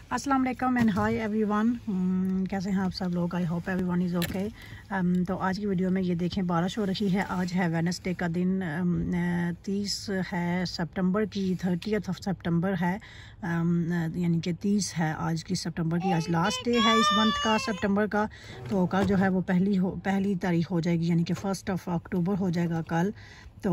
अस्सलाम वालेकुम and hi everyone. कैसे हैं आप सब लोग? I hope everyone is okay. तो आज की वीडियो में ये देखें, बारिश हो रही है। आज है वेडनेसडे का दिन, 30 है सितंबर की, 30 सितंबर है, यानी कि 30 है आज की सितंबर की। आज लास्ट डे है इस मंथ का, सितंबर का। तो कल जो है वो पहली तारीख हो जाएगी, यानी कि 1 अक्टूबर हो जाएगा कल। तो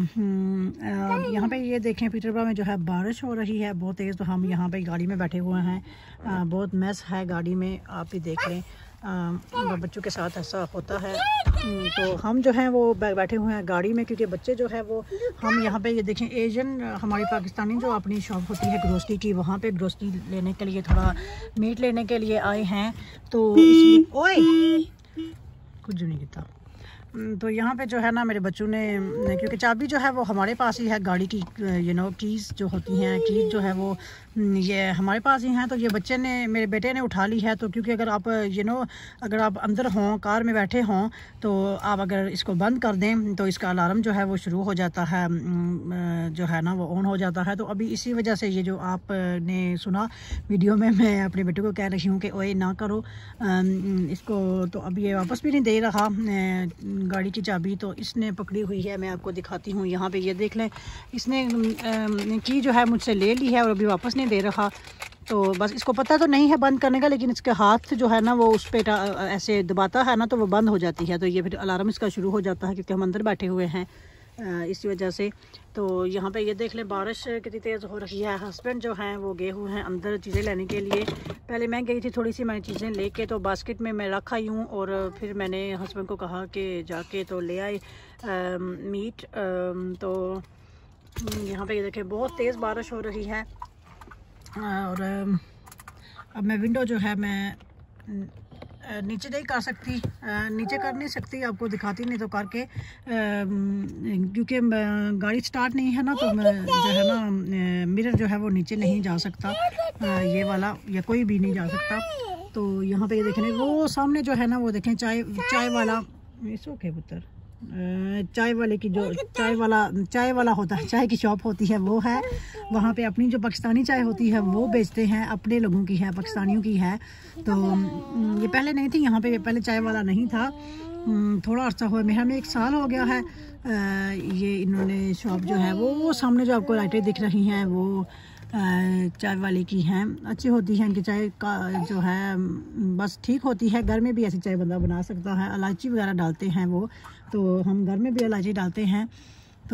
यहाँ पे ये देखें, पीटरबरा में जो है बारिश हो रही है बहुत तेज़। तो हम यहाँ पे गाड़ी में बैठे हुए हैं, बहुत मैस है गाड़ी में, आप भी देख लें। बच्चों के साथ ऐसा होता है। तो हम जो हैं वो बैठे हुए हैं गाड़ी में, क्योंकि बच्चे जो है वो, हम यहाँ पे ये देखें, एशियन हमारी पाकिस्तानी जो अपनी शॉप होती है ग्रोसरी की, वहाँ पे ग्रोसरी लेने के लिए, थोड़ा मीट लेने के लिए आए हैं। तो ओए कुछ नहीं किया। तो यहाँ पे जो है ना, मेरे बच्चों ने, क्योंकि चाबी जो है वो हमारे पास ही है गाड़ी की, कीज़ जो होती हैं, कीज़ जो है वो ये हमारे पास ही हैं। तो ये बच्चे ने, मेरे बेटे ने उठा ली है। तो क्योंकि अगर आप अगर आप अंदर हों, कार में बैठे हों, तो आप अगर इसको बंद कर दें तो इसका अलार्म जो है वो शुरू हो जाता है, जो है ना वो ऑन हो जाता है। तो अभी इसी वजह से ये जो आपने सुना वीडियो में, मैं अपने बेटे को कह रही हूँ कि ओए ना करो इसको। तो अभी ये वापस भी नहीं दे रहा गाड़ी की चाबी, तो इसने पकड़ी हुई है। मैं आपको दिखाती हूँ, यहाँ पे ये देख लें, इसने की जो है मुझसे ले ली है और अभी वापस नहीं दे रहा। तो बस इसको पता तो नहीं है बंद करने का, लेकिन इसके हाथ जो है ना वो उस पर ऐसे दबाता है ना, तो वो बंद हो जाती है। तो ये फिर अलार्म इसका शुरू हो जाता है, क्योंकि हम अंदर बैठे हुए हैं इसी वजह से। तो यहाँ पे ये देख लें, बारिश कितनी तेज़ हो रही है। हस्बैंड जो हैं वो गए हुए हैं अंदर चीज़ें लेने के लिए। पहले मैं गई थी, थोड़ी सी मैंने चीज़ें लेके तो बास्केट में मैं रख आई हूँ, और फिर मैंने हस्बैंड को कहा कि जाके तो ले आए मीट। तो यहाँ पे ये देखें, बहुत तेज़ बारिश हो रही है। और अब मैं विंडो जो है मैं नीचे नहीं कर सकती, नीचे कर नहीं सकती, आपको दिखाती नहीं तो करके, क्योंकि गाड़ी स्टार्ट नहीं है ना, तो मैं जो है ना मिरर जो है वो नीचे नहीं जा सकता, ये वाला या कोई भी नहीं जा सकता। तो यहाँ पे ये देखें, वो सामने जो है ना वो देखें, चाय वाला, इसो के पुत्र, चाय वाले की जो चाय वाला होता है, चाय की शॉप होती है वो है। वहाँ पे अपनी जो पाकिस्तानी चाय होती है वो बेचते हैं, अपने लोगों की है, पाकिस्तानियों की है। तो ये पहले नहीं थी यहाँ पे, पहले चाय वाला नहीं था। थोड़ा अर्सा हुआ, मेरा में 1 साल हो गया है। ये इन्होंने शॉप जो है वो सामने जो आपको लाइटें दिख रही हैं वो चाय वाले की हैं, अच्छी होती हैं। इनकी चाय का जो है बस ठीक होती है। घर में भी ऐसी चाय बंदा बना सकता है, इलायची वगैरह डालते हैं वो, तो हम घर में भी इलायची डालते हैं। तो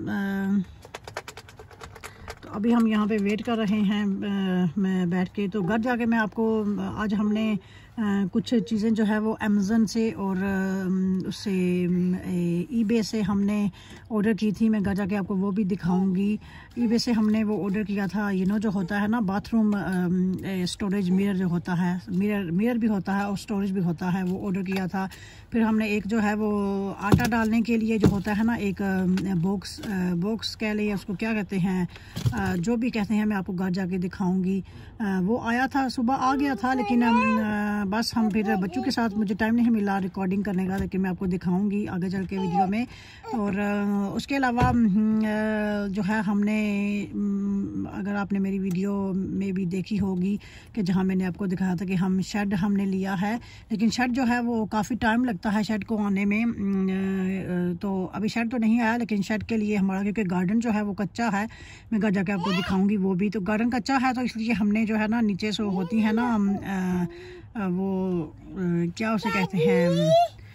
अभी हम यहाँ पे वेट कर रहे हैं मैं बैठ के। तो घर जाके मैं आपको, आज हमने कुछ चीज़ें जो है वो अमेज़न से और उससे ईबे से हमने ऑर्डर की थी। मैं घर जाके आपको वो भी दिखाऊंगी। ईबे से हमने वो ऑर्डर किया था, जो होता है ना बाथरूम स्टोरेज मिरर जो होता है, मिरर भी होता है और स्टोरेज भी होता है, वो ऑर्डर किया था। फिर हमने एक जो है वो आटा डालने के लिए जो होता है ना, एक बॉक्स कह लिए, उसको क्या कहते हैं, जो भी कहते हैं, मैं आपको घर जाके दिखाऊंगी। वो आया था, सुबह आ गया था, लेकिन बस हम फिर बच्चों के साथ, मुझे टाइम नहीं मिला रिकॉर्डिंग करने का, लेकिन मैं आपको दिखाऊंगी आगे चल के वीडियो में। और उसके अलावा जो है हमने, अगर आपने मेरी वीडियो में भी देखी होगी कि जहाँ मैंने आपको दिखाया था कि हम शेड हमने लिया है, लेकिन शेड जो है वो काफ़ी टाइम लगता है शेड को आने में। तो अभी शेड तो नहीं आया, लेकिन शेड के लिए हमारा, क्योंकि गार्डन जो है वो कच्चा है, मैं घर जाके आपको दिखाऊंगी वो भी। तो गार्डन कच्चा है, तो इसलिए हमने जो है ना नीचे से होती है ना वो क्या उसे कहते हैं,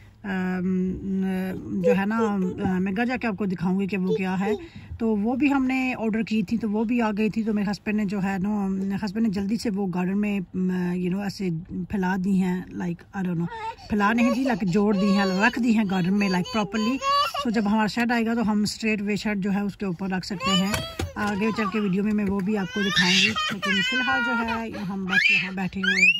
जो है ना, मैं घर जाके आपको दिखाऊंगी कि वो क्या है। तो वो भी हमने ऑर्डर की थी, तो वो भी आ गई थी। तो मेरे हस्बैंड ने जो है ना, हस्बैंड ने जल्दी से वो गार्डन में ऐसे फैला दी हैं, लाइक आई डोंट नो, फैला नहीं दी, लाइक जोड़ दी हैं, रख दी हैं गार्डन में, लाइक प्रॉपरली। तो जब हमारा शेड आएगा तो हम स्ट्रेट वे शेड जो है उसके ऊपर रख सकते हैं। आगे चल के वीडियो में मैं वो भी आपको दिखाऊंगी, लेकिन फ़िलहाल जो है हम बस यहाँ बैठे हुए हैं।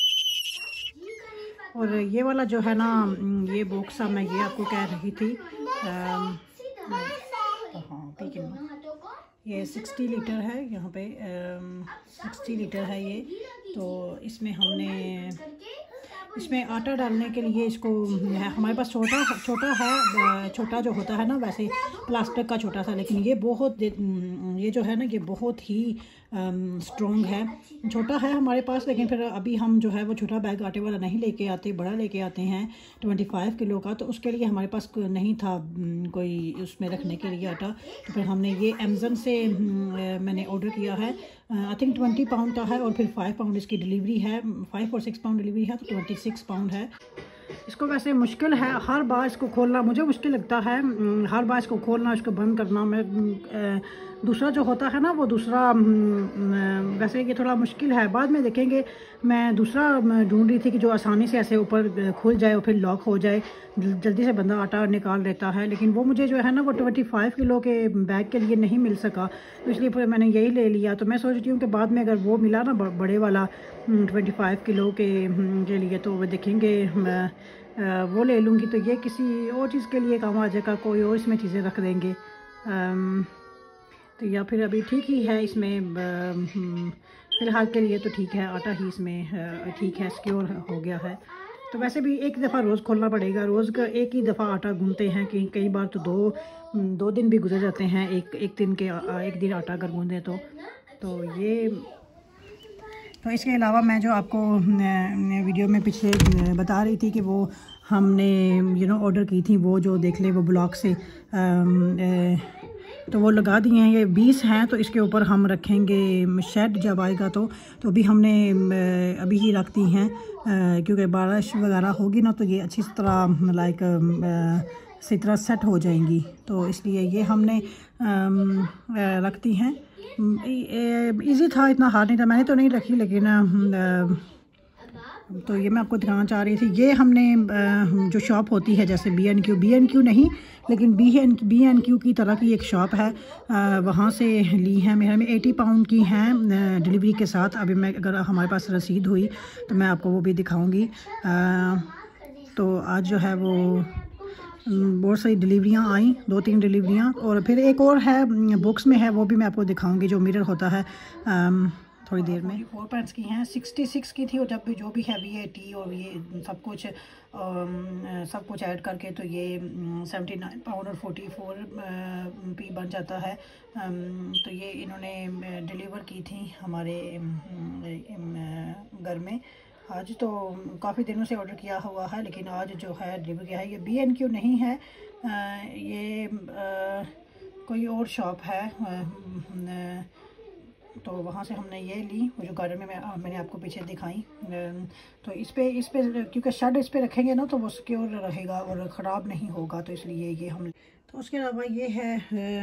और ये वाला जो है ना, ये बॉक्स मैं ये आपको कह रही थी, हाँ ठीक है, ये 60 लीटर है, यहाँ पे 60 लीटर है ये। तो इसमें हमने, इसमें आटा डालने के लिए इसको, हमारे पास छोटा जो होता है ना, वैसे प्लास्टिक का छोटा सा, लेकिन ये बहुत, ये जो है ना ये बहुत ही स्ट्रॉन्ग है। छोटा है हमारे पास, लेकिन फिर अभी हम जो है वो छोटा बैग आटे वाला नहीं लेके आते, बड़ा लेके आते हैं 25 किलो का। तो उसके लिए हमारे पास नहीं था कोई उसमें रखने के लिए आटा। तो फिर हमने ये अमेज़न से मैंने ऑर्डर किया है। आई थिंक 20 पाउंड का है और फिर 5 पाउंड इसकी डिलीवरी है। 5 और 6 पाउंड डिलीवरी है, तो 26 पाउंड है। इसको वैसे मुश्किल है हर बार इसको खोलना, मुझे मुश्किल लगता है हर बार इसको खोलना, इसको बंद करना। मैं दूसरा जो होता है ना वो दूसरा वैसे ये थोड़ा मुश्किल है। बाद में देखेंगे, मैं दूसरा ढूंढ रही थी कि जो आसानी से ऐसे ऊपर खुल जाए और फिर लॉक हो जाए, जल्दी से बंदा आटा निकाल लेता है। लेकिन वो मुझे जो है ना वो 25 किलो के बैग के लिए नहीं मिल सका, तो इसलिए फिर मैंने यही ले लिया। तो मैं सोच रही हूँ कि बाद में अगर वो मिला ना बड़े वाला 25 किलो के लिए, तो वो देखेंगे वो ले लूँगी। तो ये किसी और चीज़ के लिए काम आ जाएगा, कोई और इसमें चीज़ें रख देंगे। तो या फिर अभी ठीक ही है इसमें, फ़िलहाल के लिए तो ठीक है, आटा ही इसमें ठीक है, सिक्योर हो गया है। तो वैसे भी एक दफ़ा रोज़ खोलना पड़ेगा, रोज़ का एक ही दफ़ा आटा गूंथते हैं कि कई बार तो दो दिन भी गुजर जाते हैं एक दिन आटा अगर गूंदें तो ये। तो इसके अलावा मैं जो आपको वीडियो में पीछे बता रही थी कि वो हमने ऑर्डर की थी, वो जो देख ले वो ब्लॉक से तो वो लगा दिए हैं। ये 20 हैं, तो इसके ऊपर हम रखेंगे शेड जब आएगा तो अभी हमने अभी ही रख दी हैं, क्योंकि बारिश वगैरह होगी ना तो ये अच्छी तरह लाइक सही तरह सेट हो जाएंगी। तो इसलिए ये हमने रख दी हैं। इजी था, इतना हार्ड नहीं था, मैंने तो नहीं रखी, लेकिन तो ये मैं आपको दिखाना चाह रही थी। ये हमने जो शॉप होती है जैसे B&Q नहीं, लेकिन B&Q की तरह की एक शॉप है, वहाँ से ली है। मेरे में 80 पाउंड की हैं डिलीवरी के साथ। अभी मैं अगर हमारे पास रसीद हुई तो मैं आपको वो भी दिखाऊंगी। तो आज जो है वो बहुत सारी डिलीवरियाँ आई, 2-3 डिलीवरियाँ, और फिर एक और है बॉक्स में है, वो भी मैं आपको दिखाऊंगी, जो मिरर होता है थोड़ी देर में। 4 पैंट्स की हैं, 66 की थी, और जब भी जो भी है VAT और ये सब कुछ ऐड करके तो ये 79 पाउंड और 44p बन जाता है। तो ये इन्होंने डिलीवर की थी हमारे घर में। आज तो काफ़ी दिनों से ऑर्डर किया हुआ है, लेकिन आज जो है डिलीवर किया है। ये B&Q नहीं है, ये कोई और शॉप है, तो वहाँ से हमने ये ली, वो जो गार्डन में मैंने आपको पीछे दिखाई। तो इस पे क्योंकि शेड इस पे रखेंगे ना तो वो सिक्योर रहेगा और ख़राब नहीं होगा, तो इसलिए ये हम। तो उसके अलावा ये है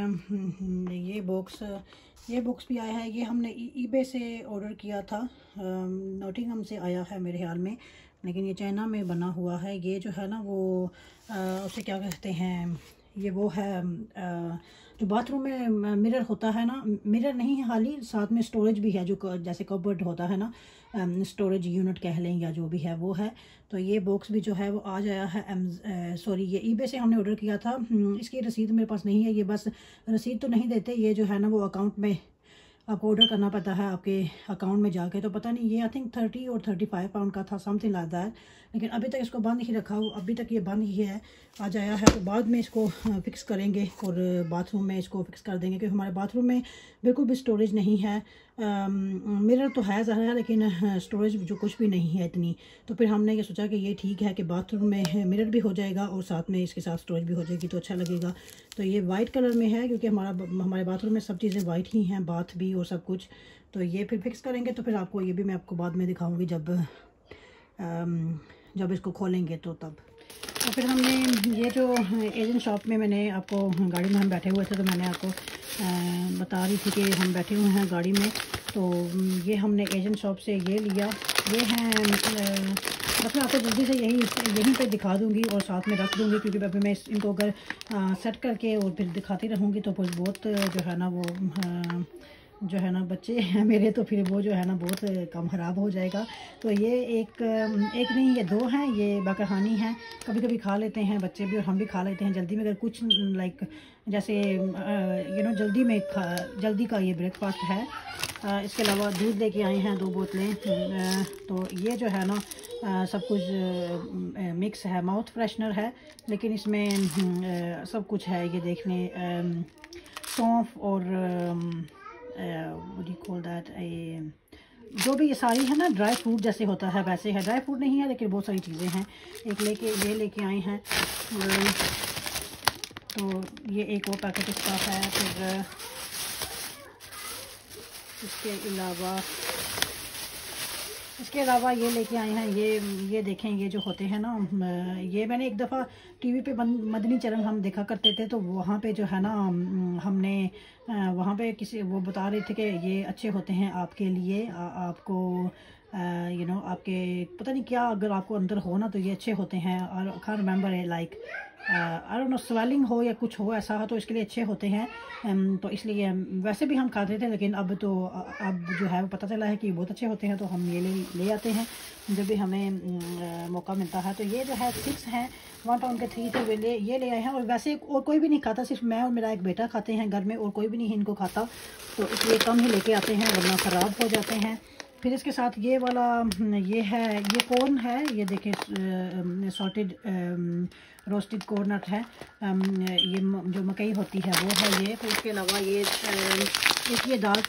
ये बॉक्स भी आया है। ये हमने eBay से ऑर्डर किया था, नॉटिंघम से आया है मेरे ख्याल में, लेकिन ये चाइना में बना हुआ है। ये जो है ना वो उसे क्या कहते हैं, ये वो है जो बाथरूम में मिरर होता है ना, मिरर नहीं है खाली, साथ में स्टोरेज भी है, जो जैसे कबर्ड होता है ना, स्टोरेज यूनिट कह लें या जो भी है वो है। तो ये बॉक्स भी जो है वो आज आया है ये eBay से हमने ऑर्डर किया था। इसकी रसीद मेरे पास नहीं है, ये बस रसीद तो नहीं देते, ये जो है ना वो अकाउंट में आपको ऑर्डर करना पड़ता है आपके अकाउंट में जाके। तो पता नहीं, ये आई थिंक 30 और 35 पाउंड का था, समथिंग लाइक दैट। लेकिन अभी तक इसको बंद ही रखा, अभी तक ये बंद ही है। आज आया है, तो बाद में इसको फिक्स करेंगे और बाथरूम में इसको फिक्स कर देंगे, क्योंकि हमारे बाथरूम में बिल्कुल भी स्टोरेज नहीं है। मिरर तो है ज़ाहिर है, लेकिन स्टोरेज जो कुछ भी नहीं है इतनी। तो फिर हमने ये सोचा कि ये ठीक है कि बाथरूम में मिरर भी हो जाएगा और साथ में इसके साथ स्टोरेज भी हो जाएगी, तो अच्छा लगेगा। तो ये वाइट कलर में है, क्योंकि हमारे बाथरूम में सब चीज़ें वाइट ही हैं, बाथ भी और सब कुछ। तो ये फिर फिक्स करेंगे, तो फिर आपको ये भी मैं आपको बाद में दिखाऊंगी जब इसको खोलेंगे तो तब। तो फिर हमने ये जो एजेंट शॉप में, मैंने आपको गाड़ी में हम बैठे हुए थे तो मैंने आपको बता रही थी कि हम बैठे हुए हैं गाड़ी में। तो ये हमने एजेंट शॉप से ये लिया। ये हैं बस मैं आपको जल्दी से यहीं पे दिखा दूंगी और साथ में रख दूंगी, क्योंकि अभी मैं इनको अगर सेट करके और फिर दिखाती रहूँगी तो फिर बहुत जो है ना वो जो है ना बच्चे हैं मेरे, तो फिर वो जो है ना बहुत काम ख़राब हो जाएगा। तो ये एक नहीं, ये 2 हैं, ये बाकरहानी हैं, कभी कभी खा लेते हैं बच्चे भी और हम भी खा लेते हैं जल्दी में। अगर कुछ लाइक जैसे जल्दी का ये ब्रेकफास्ट है। इसके अलावा दूध लेके आए हैं 2 बोतलें। तो ये जो है ना सब कुछ मिक्स है, माउथ फ्रेशनर है, लेकिन इसमें सब कुछ है। ये देख लें, सौंफ और what do you call that, जो भी ये सारी है ना ड्राई फ्रूट जैसे होता है वैसे है, ड्राई फ्रूट नहीं है लेकिन बहुत सारी चीज़ें हैं। एक ये लेके आए हैं, तो ये एक और पैकेट इसका है। फिर इसके अलावा ये लेके आए हैं, ये देखें, ये जो होते हैं ना, ये मैंने एक दफ़ा टीवी पे मदनी चैनल हम देखा करते थे, तो वहाँ पे जो है ना हमने वहाँ पे किसी वो बता रहे थे कि ये अच्छे होते हैं आपके लिए, आपको आपके पता नहीं क्या अगर आपको अंदर हो ना तो ये अच्छे होते हैं। और आई कांट रिमेंबर है, like I don't know swelling हो या कुछ हो ऐसा हो, तो इसके लिए अच्छे होते हैं। तो इसलिए वैसे भी हम खाते थे, लेकिन अब जो है वो पता चला है कि बहुत अच्छे होते हैं, तो हम ये ले आते हैं जब भी हमें मौका मिलता है। तो ये जो है 6 हैं, 1 पाउंड के 3 थे, ये ले आए हैं। और वैसे और कोई भी नहीं खाता, सिर्फ मैं और मेरा एक बेटा खाते हैं घर में, और कोई भी नहीं इनको खाता, तो इसलिए कम ही लेके आते हैं वरना ख़राब हो जाते हैं। फिर इसके साथ ये वाला ये कॉर्न है, ये देखें सॉल्टेड रोस्टेड कोकोनट है, ये जो मकई होती है वो है ये। फिर इसके अलावा ये दाल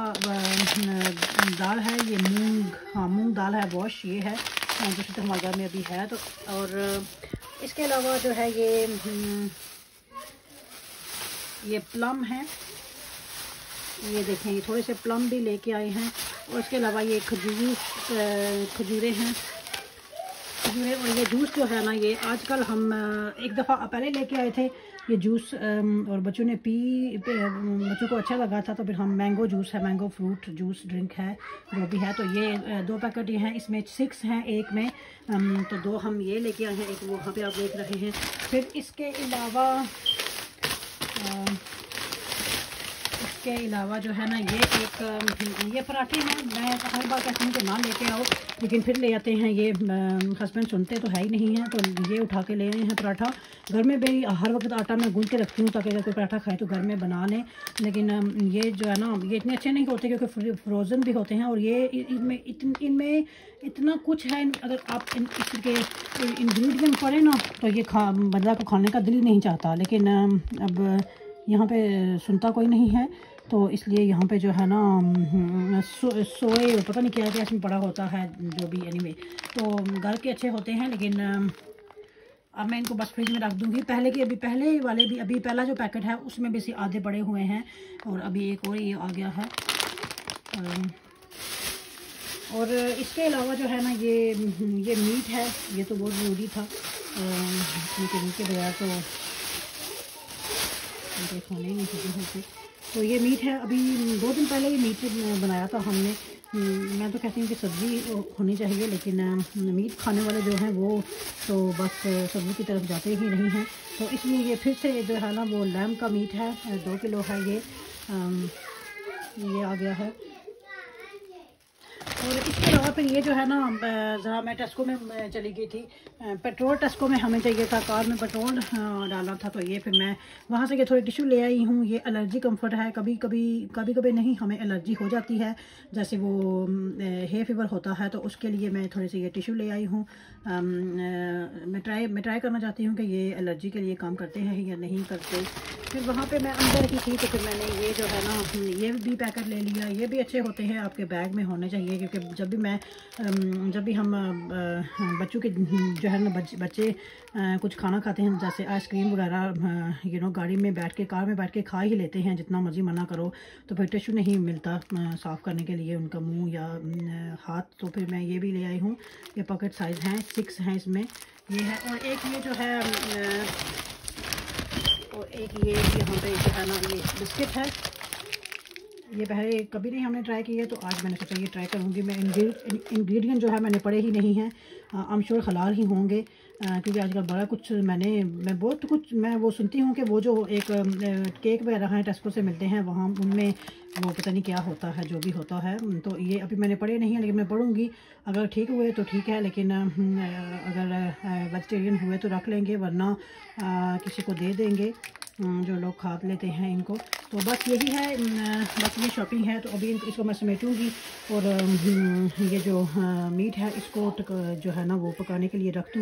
है, ये मूंग दाल है, वॉश ये है जो कि हमारे घर में अभी है। तो और इसके अलावा जो है ये प्लम है, ये देखें, ये थोड़े से प्लम भी लेके आए हैं। और इसके अलावा ये खजूरें हैं, और ये जूस जो है ना, ये आजकल हम एक दफ़ा पहले लेके आए थे ये जूस, और बच्चों ने बच्चों को अच्छा लगा था, तो फिर हम मैंगो जूस है, मैंगो फ्रूट जूस ड्रिंक है जो भी है, तो ये 2 पैकेट ये हैं, इसमें 6 हैं एक में, तो 2 हम ये लेके आए हैं, एक वो वहाँ पे आप देख रहे हैं। फिर इसके अलावा जो है ना ये पराठे हैं। मैं हर बार कहती हूँ कि ना लेके आओ, लेकिन फिर ले आते हैं। ये हस्बैंड सुनते तो है ही नहीं हैं, तो ये उठा के ले आए हैं पराठा। घर में भी हर वक्त आटा मैं गूंद के रखती हूँ ताकि अगर कोई पराठा खाए तो घर में बना लें, लेकिन ये जो है ना ये इतने अच्छे नहीं होते क्योंकि फ्रोज़न भी होते हैं। और ये इनमें इतना कुछ है, अगर आप इसके इंग्रेडिएंट पढ़ें ना तो ये बंदा को खाने का दिल ही नहीं चाहता, लेकिन अब यहाँ पे सुनता कोई नहीं है, तो इसलिए यहाँ पे जो है ना सोए पता नहीं क्या क्या इसमें पड़ा होता है, जो भी एनीवे, तो घर के अच्छे होते हैं। लेकिन अब मैं इनको बस फ्रिज में रख दूँगी। पहले वाले भी, अभी पहला जो पैकेट है उसमें भी आधे पड़े हुए हैं, और अभी एक और ये आ गया है। और इसके अलावा जो है ना ये मीट है, ये तो बहुत ज़रूरी था, मीट के बगैर तो खाने नहीं होते। तो ये मीट है, अभी 2 दिन पहले ही मीट बनाया था हमने। मैं तो कहती हूँ कि सब्ज़ी होनी चाहिए, लेकिन मीट खाने वाले जो हैं वो तो बस सब्ज़ी की तरफ जाते ही नहीं हैं, तो इसलिए ये फिर से जो है ना वो लैम्ब का मीट है, 2 किलो है ये आ गया है। और इसके अलावा फिर ये जो है ना, ज़रा मैं टेस्को में चली गई थी, पेट्रोल टेस्को में हमें चाहिए था, कार में पेट्रोल डालना था, तो ये फिर मैं वहाँ से ये थोड़ी टिश्यू ले आई हूँ। ये एलर्जी कंफर्ट है, कभी कभी नहीं हमें एलर्जी हो जाती है, जैसे वो हे फीवर होता है, तो उसके लिए मैं थोड़ी सी ये टिश्यू ले आई हूँ। मैं ट्राई करना चाहती हूँ कि ये एलर्जी के लिए काम करते हैं या नहीं करते। फिर वहाँ पे मैं अंदर ही थी, तो फिर मैंने ये जो है ना ये भी पैकेट ले लिया। ये भी अच्छे होते हैं, आपके बैग में होने चाहिए, क्योंकि जब भी हम बच्चों के जो है ना बच्चे कुछ खाना खाते हैं, जैसे आइसक्रीम वगैरह गाड़ी में बैठ के, कार में बैठ के खा ही लेते हैं, जितना मर्जी मना करो, तो फिर टिश्यू नहीं मिलता साफ़ करने के लिए उनका मुंह या हाथ। तो फिर मैं ये भी ले आई हूँ। ये पॉकेट साइज़ हैं, 6 हैं इसमें, ये है। और एक ये जो है और एक ये यहाँ पे जो है ना ये बिस्किट है, ये पहले कभी नहीं हमने ट्राई की है, तो आज मैंने सोचा ये ट्राई करूँगी। मैं इंग्रेडिएंट जो है मैंने पढ़े ही नहीं हैं, आई एम श्योर हलाल ही होंगे, क्योंकि आजकल बड़ा कुछ मैं बहुत कुछ मैं वो सुनती हूँ कि वो जो एक केक वगैरह हैं टेस्को से मिलते हैं, वहाँ उनमें वो पता नहीं क्या होता है, जो भी होता है। तो ये अभी मैंने पढ़े नहीं है, लेकिन मैं पढ़ूँगी, अगर ठीक हुए तो ठीक है, लेकिन अगर वेजिटेरियन हुए तो रख लेंगे, वरना किसी को दे देंगे जो लोग खा लेते हैं इनको। तो बस यही है, बस ये शॉपिंग है। तो अभी इसको मैं समेटूँगी, और ये जो मीट है इसको जो है ना वो पकाने के लिए रख दूँगी।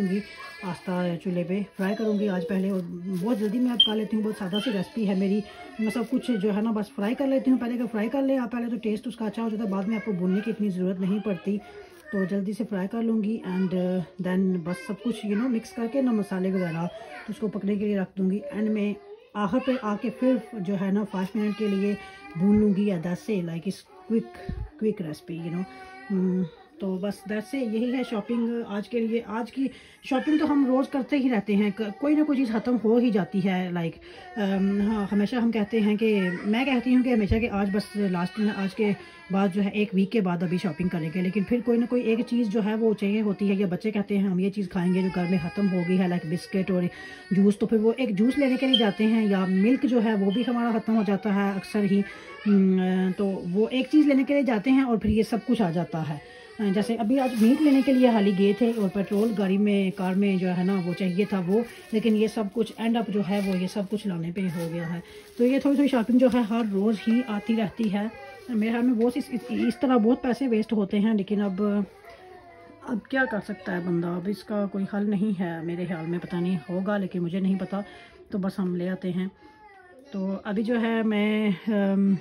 आस्ता चूल्हे पे फ्राई करूँगी आज पहले। और बहुत जल्दी मैं अब कर लेती हूँ, बहुत सादा सी रेसिपी है मेरी। मैं सब कुछ जो है ना बस फ्राई कर लेती हूँ। पहले अगर फ्राई कर ले आप पहले तो टेस्ट उसका अच्छा हो जाता है, बाद में आपको भूनने की इतनी ज़रूरत नहीं पड़ती। तो जल्दी से फ्राई कर लूँगी एंड देन बस सब कुछ मिक्स करके ना मसाले वगैरह तो उसको पकने के लिए रख दूँगी। एंड में आखिर पे आके फिर जो है ना 5 मिनट के लिए भून लूँगी या 10 से, लाइक इस क्विक रेसिपी तो बस दैट्स से यही है शॉपिंग आज के लिए। आज की शॉपिंग तो हम रोज़ करते ही रहते हैं, कोई ना कोई चीज़ ख़त्म हो ही जाती है। लाइक हाँ, हमेशा हम कहते हैं कि मैं कहती हूँ कि हमेशा कि आज बस लास्ट में आज के बाद जो है 1 वीक के बाद अभी शॉपिंग करेंगे, लेकिन फिर कोई ना कोई एक चीज़ जो है वो चाहिए होती है। या बच्चे कहते हैं हम ये चीज़ खाएंगे जो घर में ख़त्म हो गई है, लाइक बिस्किट और जूस, तो फिर वो एक जूस लेने के लिए जाते हैं। या मिल्क जो है वो भी हमारा ख़त्म हो जाता है अक्सर ही, तो वो एक चीज़ लेने के लिए जाते हैं और फिर ये सब कुछ आ जाता है। जैसे अभी आज मीट लेने के लिए हाल ही गए थे और पेट्रोल गाड़ी में कार में जो है ना वो चाहिए था वो, लेकिन ये सब कुछ एंड अप जो है वो ये सब कुछ लाने पे हो गया है। तो ये थोड़ी थोड़ी शॉपिंग जो है हर रोज़ ही आती रहती है। मेरे ख्याल में बहुत इस तरह बहुत पैसे वेस्ट होते हैं, लेकिन अब क्या कर सकता है बंदा, अब इसका कोई हल नहीं है मेरे ख्याल में। पता नहीं होगा लेकिन मुझे नहीं पता, तो बस हम ले आते हैं। तो अभी जो है मैं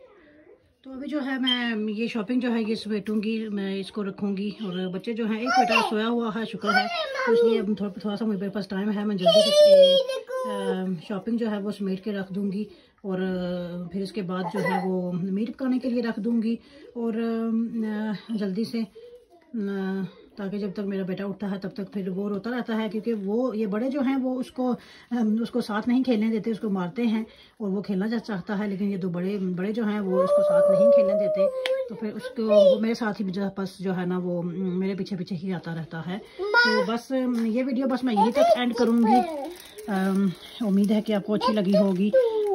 ये शॉपिंग जो है ये समेटूँगी, मैं इसको रखूँगी। और बच्चे जो हैं, एक बेटा सोया हुआ है शुक्र है, तो इसलिए अब थोड़ा सा मेरे पास टाइम है। मैं जल्दी से शॉपिंग जो है वो समेट के रख दूँगी और फिर इसके बाद जो है वो मीट पकाने के लिए रख दूँगी। और जल्दी से ताकि जब तक मेरा बेटा उठता है तब तक फिर वो रोता रहता है, क्योंकि वो ये बड़े जो हैं वो उसको साथ नहीं खेलने देते, उसको मारते हैं और वो खेलना चाहता है। लेकिन ये दो बड़े जो हैं वो उसको साथ नहीं खेलने देते, तो फिर वो मेरे साथ ही बस जो है ना वो मेरे पीछे पीछे ही आता रहता है। तो बस ये वीडियो बस मैं यहीं तक एंड करूँगी। उम्मीद है कि आपको अच्छी लगी होगी।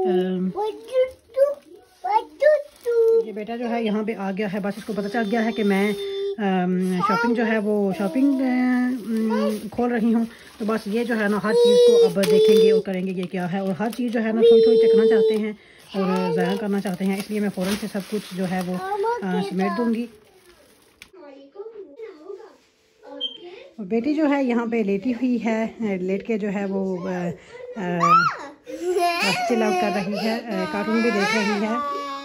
ये बेटा जो है यहाँ पे आ गया है, बस इसको पता चल गया है कि मैं शॉपिंग जो है वो खोल रही हूँ। तो बस ये जो है ना हर चीज़ को अब देखेंगे और करेंगे ये क्या है, और हर चीज़ जो है ना थोड़ी थोड़ी चखना चाहते हैं और ज़ाया करना चाहते हैं, इसलिए मैं फ़ौरन से सब कुछ जो है वो समेट दूँगी। और बेटी जो है यहाँ पे लेटी हुई है, लेट के जो है वो चिल आउट कर रही है, कार्टून भी देख रही है।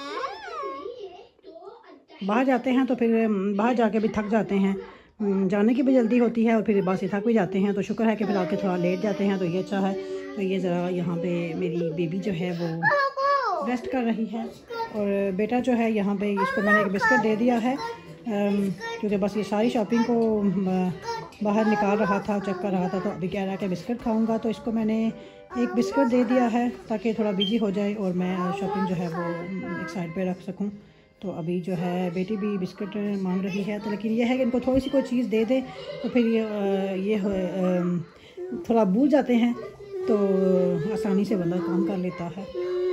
बाहर जाते हैं तो फिर बाहर जाके भी थक जाते हैं, जाने की भी जल्दी होती है और फिर बस थक भी जाते हैं। तो शुक्र है कि फिर आके थोड़ा लेट जाते हैं, तो ये अच्छा है। तो ये ज़रा यहाँ पे मेरी बेबी जो है वो रेस्ट कर रही है। और बेटा जो है यहाँ पे इसको मैंने एक बिस्किट दे दिया है, क्योंकि बस ये सारी शॉपिंग को बाहर निकाल रहा था, चेक कर रहा था, तो अभी कह रहा है कि बिस्किट खाऊँगा। तो इसको मैंने एक बिस्किट दे दिया है ताकि थोड़ा बिजी हो जाए और मैं शॉपिंग जो है वो एक साइड पे रख सकूं। तो अभी जो है बेटी भी बिस्किट मांग रही है, तो लेकिन यह है कि इनको थोड़ी सी कोई चीज़ दे दे तो फिर ये थोड़ा भूल जाते हैं, तो आसानी से बंदा काम कर लेता है।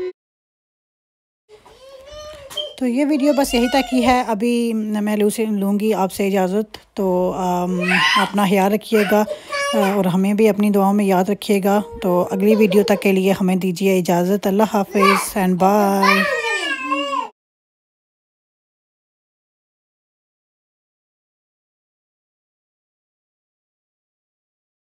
तो ये वीडियो बस यही तक ही है। अभी मैं लूँगी आपसे इजाज़त। तो अपना ख्याल रखिएगा और हमें भी अपनी दुआओं में याद रखिएगा। तो अगली वीडियो तक के लिए हमें दीजिए इजाज़त। अल्लाह हाफ़िज़ एंड बाय।